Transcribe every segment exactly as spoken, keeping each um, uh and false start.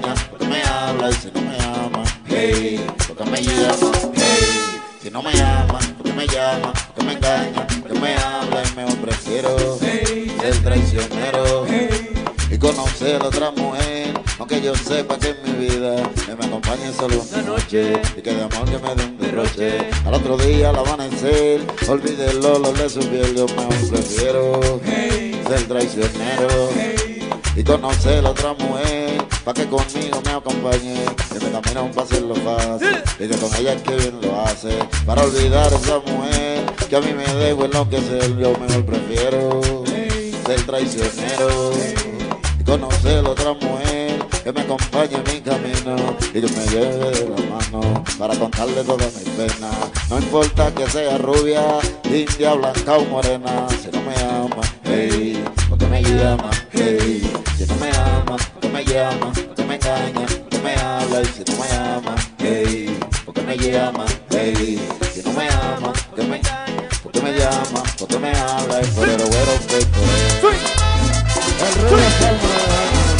engaña, porque me habla y si no me ama, hey, porque me llama, hey, si no me ama, porque me llama, porque me engaña, porque me habla y mejor prefiero ser traicionero y conocer a otra mujer, aunque yo sepa que en mi vida que me acompañe solo una noche y que de amor que me dé un derroche. Al otro día al amanecer, olvide el olor de su piel, yo mejor prefiero ser traicionero y conocer a otra mujer, pa' que conmigo me acompañe, que me camina un paseo fácil y que con ella es que bien lo hace, para olvidar a esa mujer que a mí me debo enloquecer, yo mejor prefiero ser traicionero y conocer a otra mujer que me acompañe en mi camino y que me lleve de la mano para contarle todas mis penas. No importa que sea rubia, india, blanca o morena, si no me ama, hey, porque me llama, hey, si no me ama, porque me llama, porque me engaña, porque me habla y si no me ama, hey, porque me llama, hey, si no me ama, porque me engaña, porque me llama, porque me habla y por el güero peco. El rey de Salma.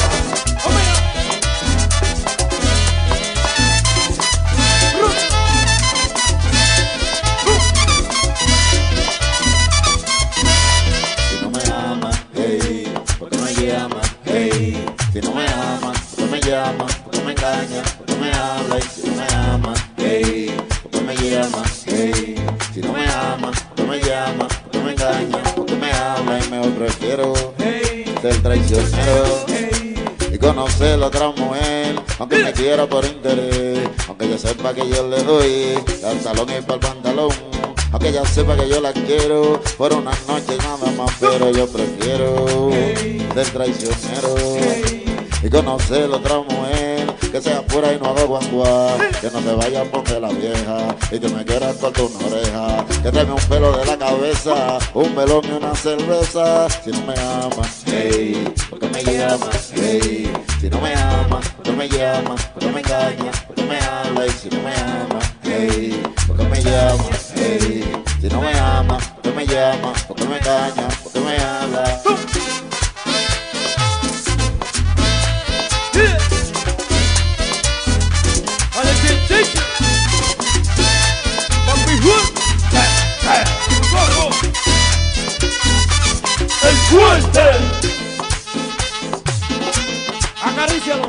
Si no me ama, porque me llama, porque me engaña, porque me habla y si no me ama, hey, porque me llama, hey, si no me ama, porque me llama, porque me engaña, porque me habla y mejor prefiero ser traicionero y conocer a otra mujer, aunque me quiera por interés, aunque yo sepa que yo le doy al talón y para el pantalón, aunque ella sepa que yo la quiero por unas noches nada más, pero yo prefiero ser traicionero y conocer a otra mujer que sea pura y no haga guanguá, que no se vaya a poner la vieja y que me quiera cortar una oreja, que traiga un pelo de la cabeza, un melón y una cerveza. Si no me ama, hey, porque me llama, hey, si no me ama, porque me llama, porque me engaña, porque me habla y si no me ama, hey, porque me llama, hey, si no me ama, porque me llama, porque me engaña, porque me habla. ¡El fuerte! Acarícialo.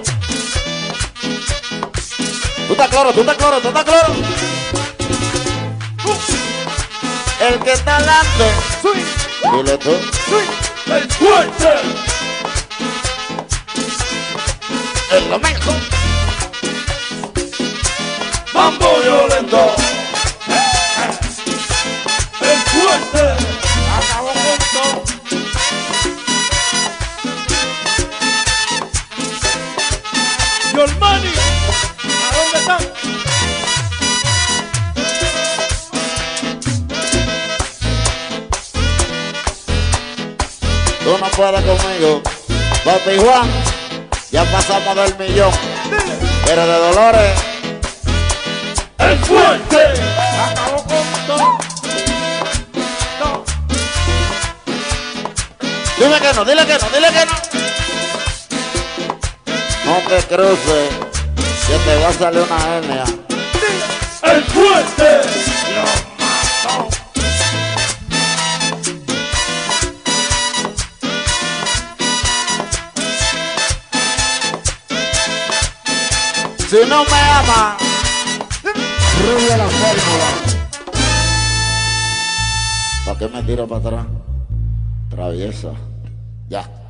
Tú estás claro, tú estás claro, tú estás claro. El que está delante, dile tú. ¡El fuerte! El lo mejor. ¡Mambo violento! ¡El fuerte! ¡Acabó con todo! ¡Yolmani! ¿A dónde están? Tú no puedes conmigo, papi Juan. Ya pasamos del millón, pero de Dolores. ¡El fuerte! ¡Acabó con todo! No. Dile que no, dile que no, dile que no. No te cruces, que te va a salir una hernia. ¡El fuerte! ¡Lo mató! Si no me ama, rubia la fórmula. ¿Para qué me tiro para atrás? Traviesa. Ya.